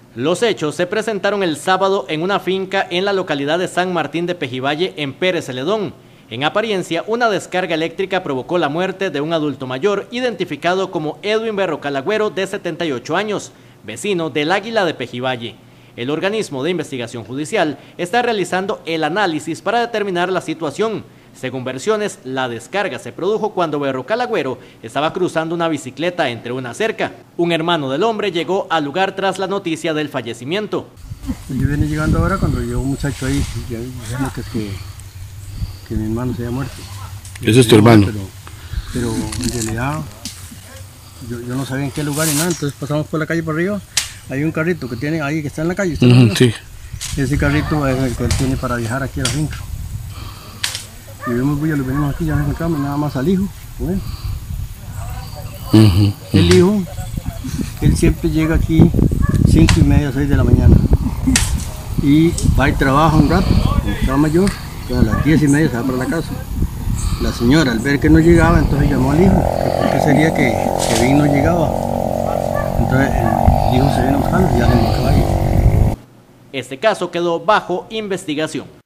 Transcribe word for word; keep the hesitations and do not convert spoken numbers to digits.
Los hechos se presentaron el sábado en una finca en la localidad de San Martín de Pejivalle, en Pérez Celedón. En apariencia, una descarga eléctrica provocó la muerte de un adulto mayor identificado como Edwin Berrocal Agüero, de setenta y ocho años, vecino del Águila de Pejivalle. El organismo de investigación judicial está realizando el análisis para determinar la situación. Según versiones, la descarga se produjo cuando Berrocal Agüero estaba cruzando una bicicleta entre una cerca. Un hermano del hombre llegó al lugar tras la noticia del fallecimiento. Yo vine llegando ahora cuando llegó un muchacho ahí diciendo que, que, que mi hermano se había muerto. ¿Ese es tu hermano? Pero, pero en realidad yo, yo no sabía en qué lugar ni nada, entonces pasamos por la calle por arriba. Hay un carrito que tiene ahí, que está en la calle. Uh-huh, sí. Ese carrito es el que él tiene para viajar aquí a la finca. Y vemos, ya lo venimos aquí, ya nos encontramos nada más al hijo. Bueno. Uh-huh, el hijo, él siempre llega aquí cinco y media, seis de la mañana. Y va y trabaja un rato, está mayor, a las diez y media se va para la casa. La señora, al ver que no llegaba, entonces llamó al hijo, que por qué sería que, que Vin no llegaba. Entonces el hijo se viene a buscarlo y ya le buscaba ahí. Este caso quedó bajo investigación.